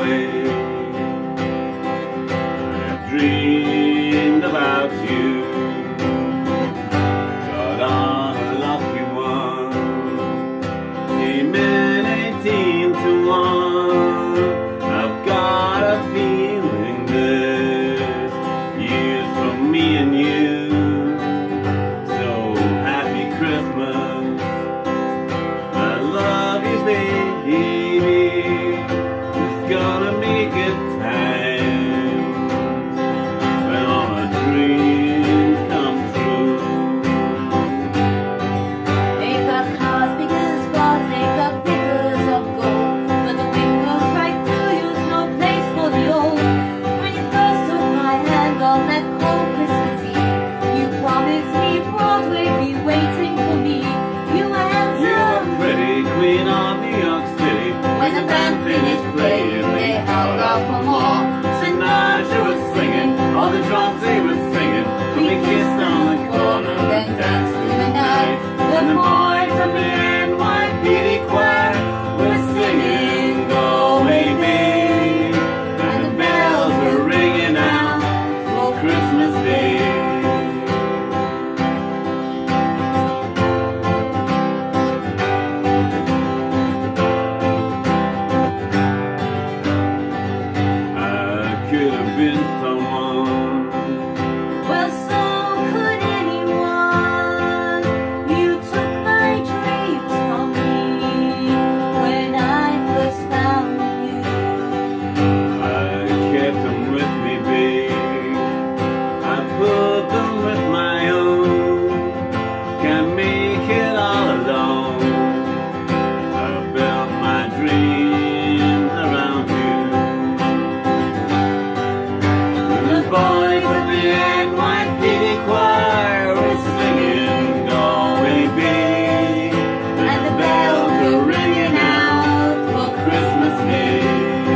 away. I dreamed about you, got on a lucky one, came in 18 to 1. I've got a feeling this year's for me and you. So happy Christmas, I love you baby. It's gonna be good times when all my dreams come true. They've got cars big as bars, they've got pictures of gold, but the wind goes right through you, there's no place for the old. When you first took my hand on that cold Christmas Eve, you promised me Broadway'd be waiting for me. You were handsome, You're a pretty queen of New York City. when the band finished playing, they held out for more. Sinatra was singing, all the drums they were singing. We kissed on the corner and danced through the night. The boys of the NYPD choir were singing "Go Away Babe," and the bells were ringing out for Christmas Day. I could have been someone. Well, so could anyone. You took my dreams from me when I first found you. I kept them with me, babe. I put them with my own. Can't make it all alone. I built my dreams around you. The boys of the NYPD choir were singing "Go Away Babe," and the bells were ringing out for Christmas Day.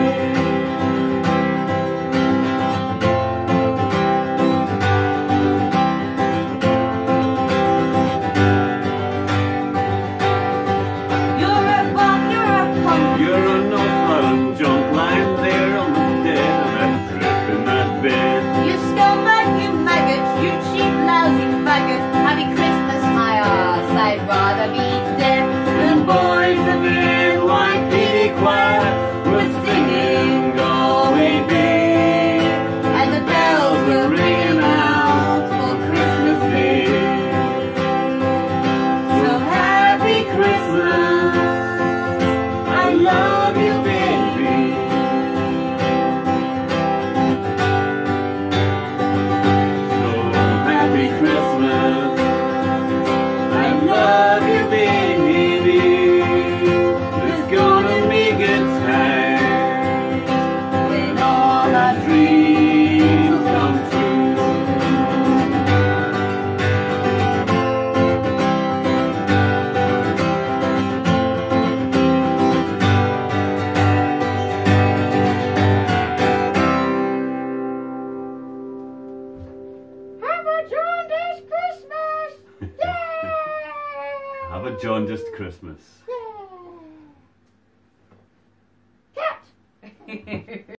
You're a bum, you're a punk. You're a no-fun junk lying there on the dead of that trip in that bed. You scumbag, you maggot, you cheap, lousy faggot. Happy Christmas, my arse, I'd rather be dead. The boys of the NYPD choir were singing "Go Away Babe," And the bells were ringing out for Christmas Day. so happy Christmas. I love you, baby. So happy Christmas. I love you, baby. It's gonna be good times when all our dreams come true. Have a jaundiced Christmas. Yeah. Have a jaundiced Christmas. Cat.